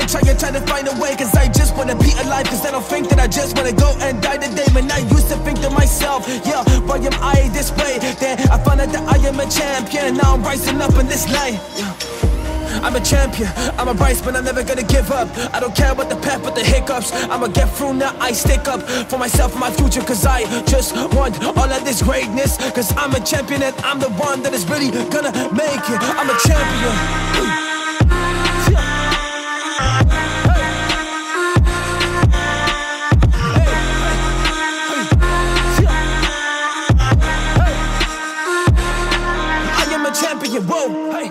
try to find a way, cause I just wanna be alive. Cause I don't think that I just wanna go and die today. Man, I used to think to myself, yeah, why am I this way? Then I found out that I am a champion. Now I'm rising up in this light, yeah. I'm a champion, I'm a rise, but I'm never gonna give up. I don't care about the path, but the hiccups. I'ma get through now, I stick up for myself and my future. Cause I just want all of this greatness. Cause I'm a champion and I'm the one that is really gonna make it. I'm a champion. Champion, whoa, hey,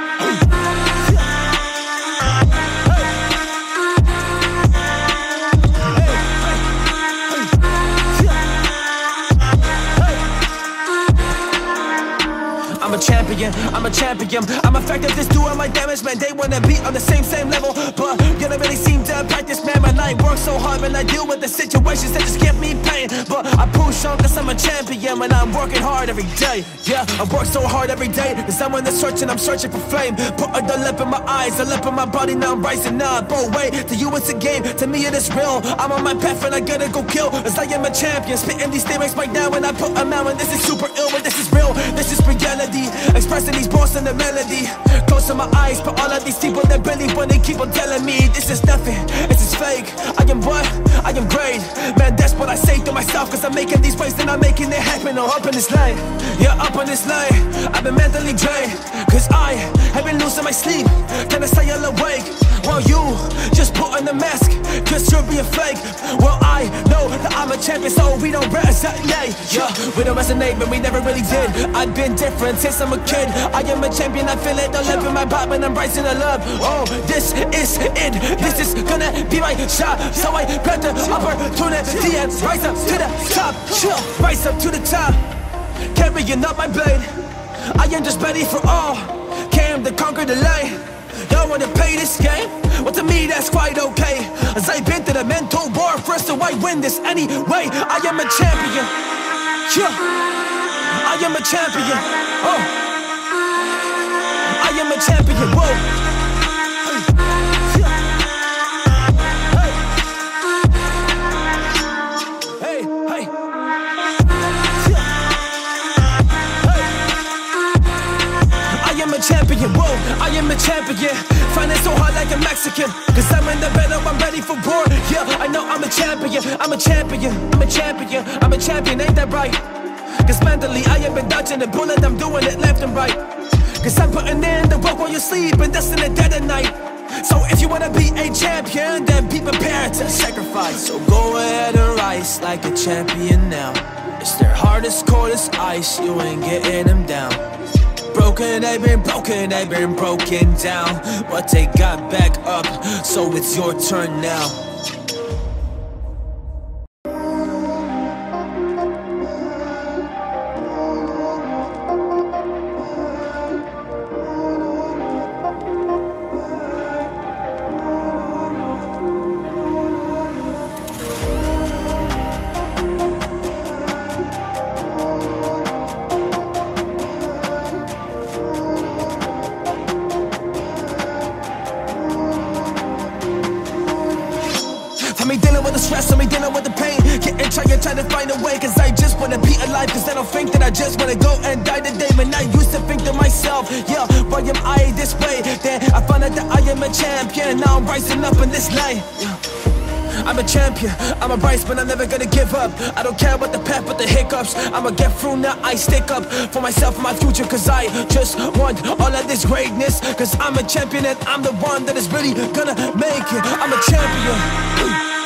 I'm a champion, I'm a champion. I'm effective, just doing my damage, man. They wanna be on the same level, but you don't really seem to practice, man. Man, I work so hard when I deal with the situations that just give me pain, but I push on cause I'm a champion. When I'm working hard every day, yeah, I work so hard every day. Cause I'm in the searching, I'm searching for flame. Put the lip in my eyes, the lip in my body, now I'm rising up. Oh wait, to you it's a game, to me it is real. I'm on my path and I gotta go kill, cause I am a champion. Spitting these lyrics right now when I put them out, and this is super ill, but this is real, this is reality. Expressing these bars in the melody. Close to my eyes, but all of these people that believe when they keep on telling me this is nothing, this is fake. I am what? I am great. Man, that's what I say to myself, cause I'm making these waves and I'm making it happen. Oh, up in this lane, yeah, up in this lane. I've been mentally drained, cause I have been losing my sleep. Can I stay all awake while you just put on the mask, cause you're being fake? Well, I know that I'm a champion, so we don't resonate. Yeah, we don't resonate, but we never really did. I've been different since I'm a kid. I am a champion, I feel it, the love in my pop, and I'm rising to love. Oh, this is it, this is gonna be my shot. So I grab the opportunity and rise up to the top. Chill, rise up to the top, carrying up my blade. I am just ready for all, came to conquer the light. Y'all wanna play this game? Well, to me that's quite okay, as I've been to the mental war first, so I win this anyway. I am a champion, yeah, I am a champion. Oh, I am a champion, whoa. Champion, whoa, I am a champion. Find it so hard like a Mexican, cause I'm in the battle, I'm ready for war. Yeah, I know I'm a champion, I'm a champion, I'm a champion, I'm a champion, ain't that right? Cause mentally I have been dodging the bullet, I'm doing it left and right. Cause I'm putting in the work while you sleep, and that's in the dead of night. So if you wanna be a champion, then be prepared to sacrifice. So go ahead and rise like a champion now. It's their hardest, coldest ice, you ain't getting them down. Broken, they've been broken down, but they got back up, so it's your turn now. I'm dealing with the stress, I'm dealing with the pain. Trying to find a way, cause I just wanna be alive. Cause I don't think that I just wanna go and die today. Man, I used to think to myself, yeah, why am I this way? Then I found out that I am a champion. Now I'm rising up in this light, yeah. I'm a champion, I'm a rise, but I'm never gonna give up. I don't care about the path, but the hiccups. I'ma get through now, I stick up for myself and my future. Cause I just want all of this greatness. Cause I'm a champion and I'm the one that is really gonna make it. I'm a champion.